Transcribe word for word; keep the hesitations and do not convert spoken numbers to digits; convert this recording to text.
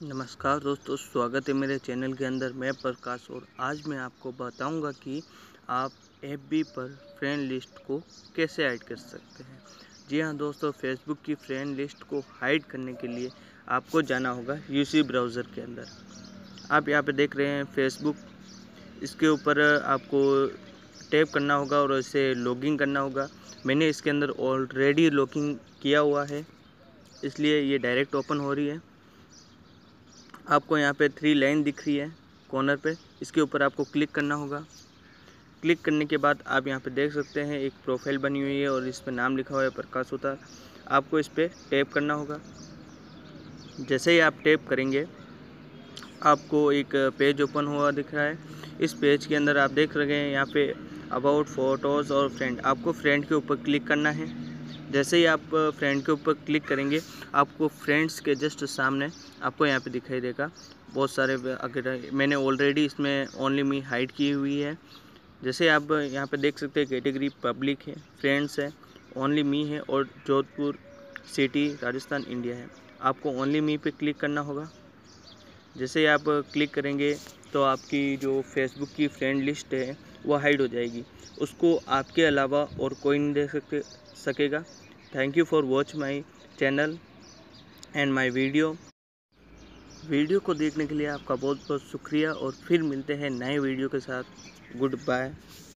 नमस्कार दोस्तों, स्वागत है मेरे चैनल के अंदर। मैं प्रकाश और आज मैं आपको बताऊंगा कि आप एफबी पर फ्रेंड लिस्ट को कैसे ऐड कर सकते हैं। जी हाँ दोस्तों, फेसबुक की फ्रेंड लिस्ट को हाइड करने के लिए आपको जाना होगा यूसी ब्राउज़र के अंदर। आप यहाँ पे देख रहे हैं फेसबुक, इसके ऊपर आपको टैप करना होगा और इसे लॉगिन करना होगा। मैंने इसके अंदर ऑलरेडी लॉगिन किया हुआ है, इसलिए ये डायरेक्ट ओपन हो रही है। आपको यहाँ पे थ्री लाइन दिख रही है कॉर्नर पे, इसके ऊपर आपको क्लिक करना होगा। क्लिक करने के बाद आप यहाँ पे देख सकते हैं एक प्रोफाइल बनी हुई है और इस पर नाम लिखा हुआ है प्रकाश सुतार। आपको इस पर टैप करना होगा। जैसे ही आप टैप करेंगे आपको एक पेज ओपन हुआ दिख रहा है। इस पेज के अंदर आप देख रहे हैं यहाँ पे अबाउट फोटोज़ और फ्रेंड, आपको फ्रेंड के ऊपर क्लिक करना है। जैसे ही आप फ्रेंड के ऊपर क्लिक करेंगे आपको फ्रेंड्स के जस्ट सामने आपको यहाँ पे दिखाई देगा बहुत सारे। अगर मैंने ऑलरेडी इसमें ओनली मी हाइड की हुई है। जैसे आप यहाँ पे देख सकते हैं कैटेगरी पब्लिक है, फ्रेंड्स है, ओनली मी है और जोधपुर सिटी राजस्थान इंडिया है। आपको ओनली मी पे क्लिक करना होगा। जैसे ही आप क्लिक करेंगे तो आपकी जो फेसबुक की फ्रेंड लिस्ट है वो हाइड हो जाएगी। उसको आपके अलावा और कोई नहीं देख सकते सकेगा। Thank you for watch my channel and my video. Video को देखने के लिए आपका बहुत बहुत शुक्रिया और फिर मिलते हैं नए वीडियो के साथ। Good bye.